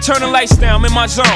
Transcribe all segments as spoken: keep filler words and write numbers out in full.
turn the lights down, I'm in my zone.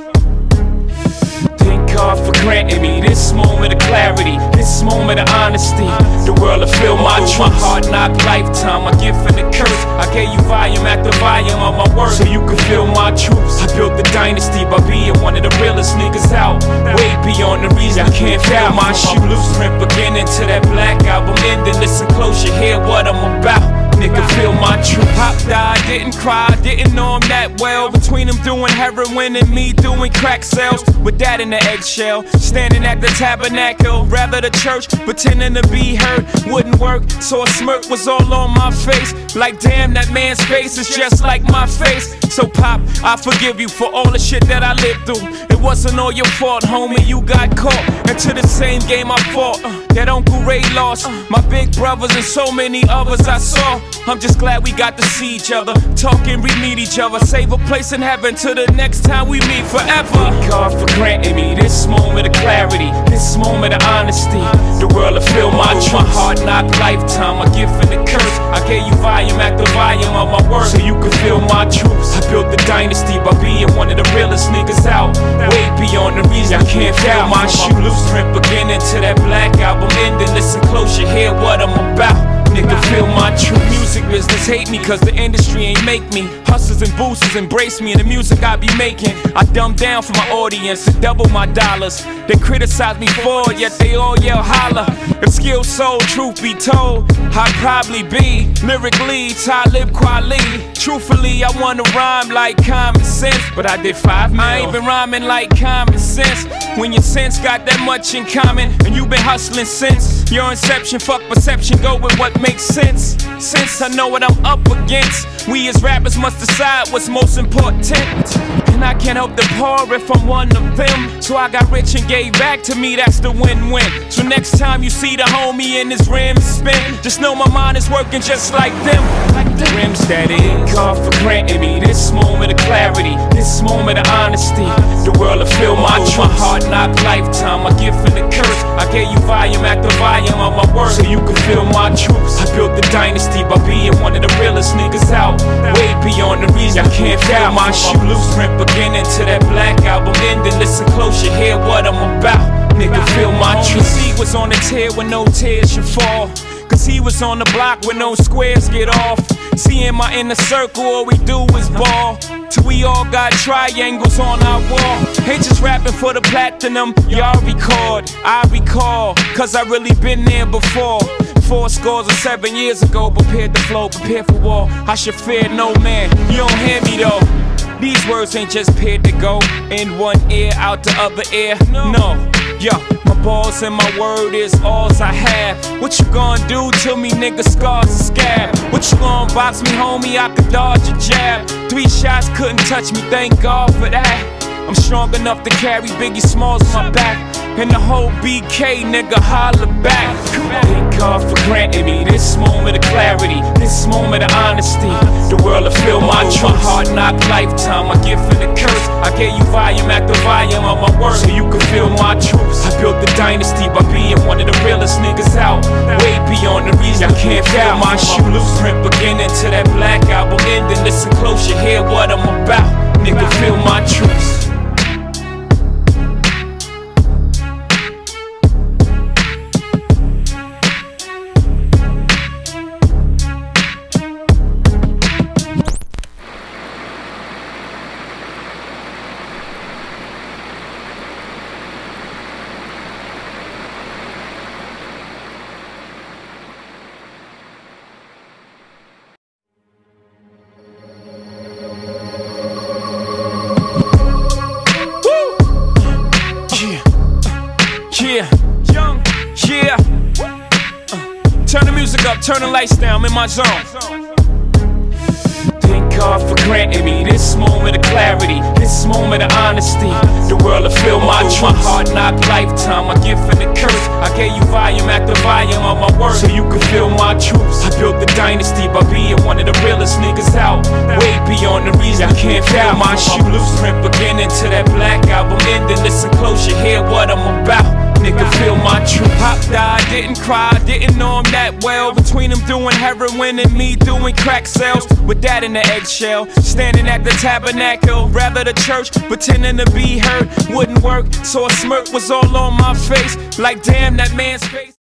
Thank God for granting me this moment of clarity, this moment of honesty. The world will feel my truth. My hard knock lifetime, my gift and the curse. I gave you volume after volume of my words, so you could feel my truths. I built the dynasty by being one of the realest niggas out, way beyond the reason you can't feel my shoe. Blueprint beginning to that Black Album ending. Listen close, you hear what I'm about. Nigga, feel my truth. Pop died, didn't cry, didn't know him that well. Between him doing heroin and me doing crack sales, with that in the eggshell, standing at the tabernacle, rather the church, pretending to be hurt, wouldn't work, so a smirk was all on my face. Like damn, that man's face is just like my face. So Pop, I forgive you for all the shit that I lived through. It wasn't all your fault, homie, you got caught into the same game I fought, uh, that Uncle Ray lost, uh, my big brothers and so many others I saw. I'm just glad we got to see each other, talk and re-meet each other, save a place in heaven till the next time we meet forever. Thank God for granting me this moment of clarity, this moment of honesty. The world will feel my truth. My hard knock lifetime, my gift and the curse. I gave you volume after volume of my words, so you could feel my truths. I built the dynasty by being one of the realest niggas out, way beyond the reason you can't feel my shoe. Blueprint beginning to that Black Album ending. Listen close, you hear what I'm about. Nigga, feel my true music business hate me cause the industry ain't make me. Hustlers and boosters embrace me and the music I be making. I dumb down for my audience and double my dollars. They criticize me for it, yet they all yell holla. If skill sold, truth be told, I'd probably be lyrically Talib Kweli. Truthfully, I wanna rhyme like common sense, but I did five mil. I ain't been rhyming like common sense. When your sense got that much in common, and you been hustling since your inception, fuck perception, go with what makes sense. Since I know what I'm up against, we as rappers must decide what's most important. And I can't help the poor if I'm one of them. So I got rich and gave back, to me that's the win-win. So next time you see the homie in his rims spin, just know my mind is working just like them. Like the rims that is. God for granting me this moment of clarity, this moment of honesty. The world will feel my truth. My hard knock lifetime, my gift and the curse. I gave you volume after volume of my words, so you could feel my truths. I built the dynasty by being one of the realest niggas out, way beyond the reason you can't feel my shoe. Blueprint beginning to that Black Album ending. Listen close, you hear what I'm about. Nigga, feel my truth. He was on the tear when no tears should fall, cause he was on the block where no squares get off. See, in my inner circle, all we do is ball, till we all got triangles on our wall. Ain't just rapping for the platinum, y'all record, I recall, cause I really been there before. Four scores and seven years ago, prepared to flow, prepared for war. I should fear no man, you don't hear me though. These words ain't just paired to go in one ear, out the other ear, no. Yo, my balls and my word is alls I have. What you gonna do to me, nigga, scars and scab? What you gonna box me, homie, I could dodge a jab. Three shots couldn't touch me, thank God for that. I'm strong enough to carry Biggie Smalls on my back, and the whole B K, nigga, holla back. Thank God for granting me this moment of clarity, this moment of honesty. The world will feel my truth. My hard knock lifetime, my gift and the curse. I gave you volume after volume of my words, so you could feel my truths. I built the dynasty by being one of the realest niggas out, way beyond the reason you can't feel my shoe. Blueprint beginning to that Black Album ending. Listen close, you hear what I'm about. Nigga, feel my truths. Turn the lights down, I'm in my zone. Thank God for granting me this moment of clarity, this moment of honesty. The world will feel my truth. My hard knock lifetime, my gift and the curse. I gave you volume after volume of my words, so you could feel my truths. I built the dynasty by being one of the realest niggas out, way beyond the reason you can't feel my shoe. Blueprint beginning to that Black Album ending. Listen close, you hear what I'm about. Nigga, feel my truth. Pop died, didn't cry, didn't know him that well. Between him doing heroin and me doing crack sales, with that in the eggshell, standing at the tabernacle, rather the church, pretending to be heard, wouldn't work. So a smirk was all on my face, like damn, that man's face.